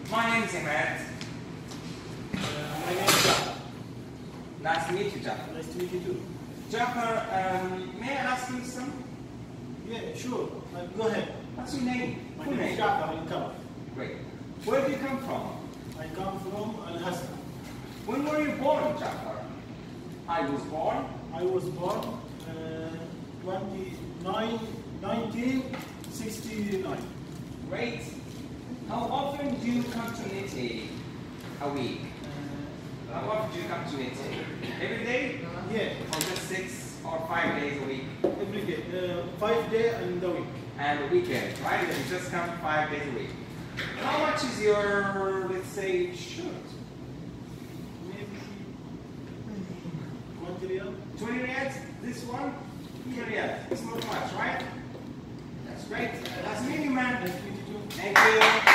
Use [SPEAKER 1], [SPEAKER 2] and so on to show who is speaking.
[SPEAKER 1] My name is Imad.
[SPEAKER 2] My name is Jafar.
[SPEAKER 1] Nice to meet you, Jafar.
[SPEAKER 2] Nice to meet you too.
[SPEAKER 1] Jafar, may I ask you some?
[SPEAKER 2] Yeah, sure. Go ahead.
[SPEAKER 1] What's your name?
[SPEAKER 2] My
[SPEAKER 1] Full
[SPEAKER 2] name is Jafar Al-Kaba.
[SPEAKER 1] Great. Where do you come from?
[SPEAKER 2] I come from Al-Hassan.
[SPEAKER 1] When were you born, Jafar? I was born.
[SPEAKER 2] I was born 1969.
[SPEAKER 1] Great. How often do you come to Niti a week? How often do you come to Niti? Every day?
[SPEAKER 2] Yeah,
[SPEAKER 1] Or just 6 or 5 days a week?
[SPEAKER 2] every day. 5 days and a week.
[SPEAKER 1] And a weekend, right? You just come 5 days a week. How much is your, let's say, shirt?
[SPEAKER 2] Maybe 20 riyal.
[SPEAKER 1] 20 riyals? This one? 20 riyals. It's not much, right? That's great. That's me, man.
[SPEAKER 2] Nice to meet you too.
[SPEAKER 1] Thank you.